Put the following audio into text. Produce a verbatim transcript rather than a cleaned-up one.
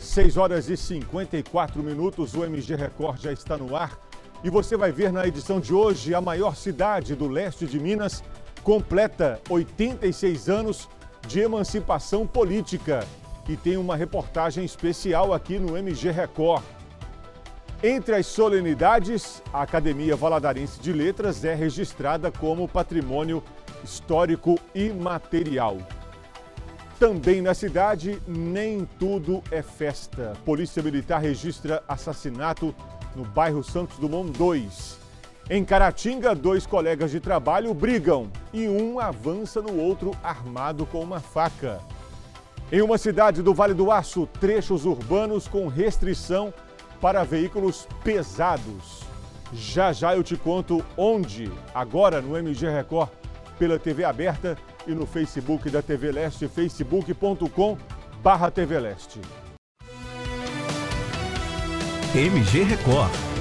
seis horas e cinquenta e quatro minutos, o M G Record já está no ar. E você vai ver na edição de hoje, a maior cidade do leste de Minas completa oitenta e seis anos de emancipação política. E tem uma reportagem especial aqui no M G Record. Entre as solenidades, a Academia Valadarense de Letras é registrada como patrimônio histórico imaterial. Também na cidade, nem tudo é festa. Polícia Militar registra assassinato no bairro Santos Dumont dois. Em Caratinga, dois colegas de trabalho brigam e um avança no outro armado com uma faca. Em uma cidade do Vale do Aço, trechos urbanos com restrição para veículos pesados. Já já eu te conto onde, agora no M G Record, pela T V aberta e no Facebook da T V Leste, facebook ponto com barra T V Leste. M G Record,